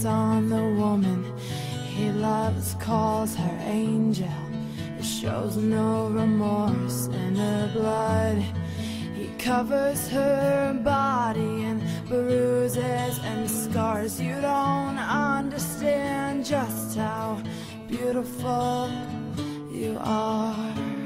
looks on the woman he loves, calls her angel. It shows no remorse in her blood. He covers her body in bruises and scars. You don't understand just how beautiful you are.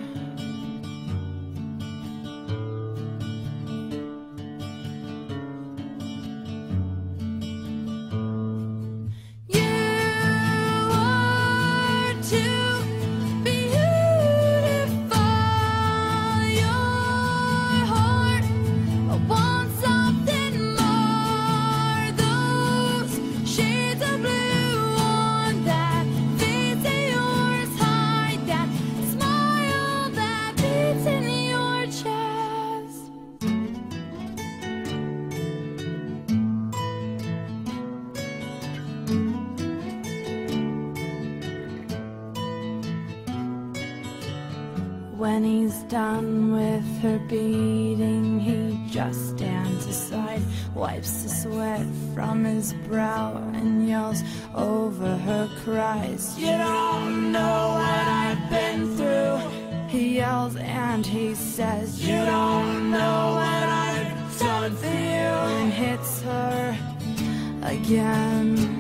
When he's done with her beating, he just stands aside, wipes the sweat from his brow, and yells over her cries. You don't know what I've been through. He yells and he says, you don't know what I've done for you, and hits her again.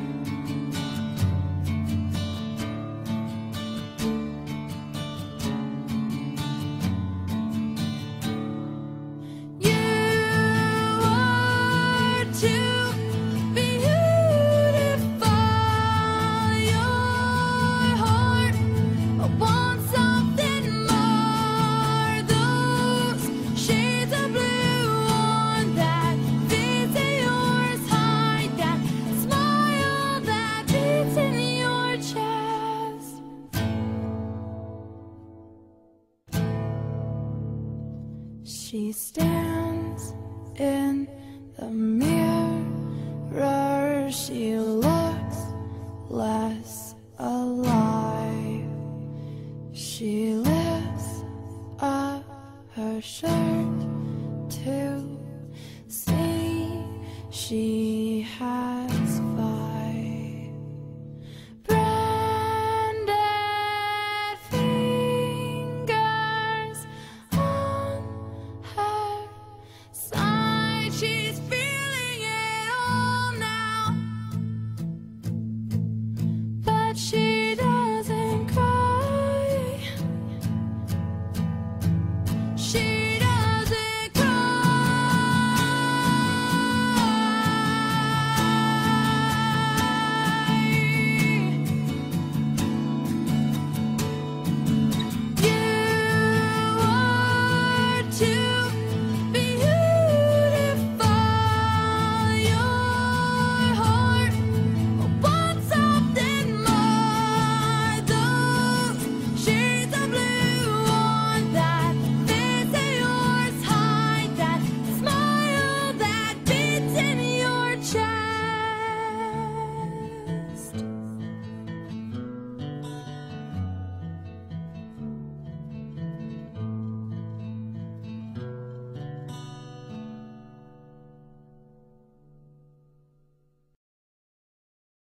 She stands in the mirror, she looks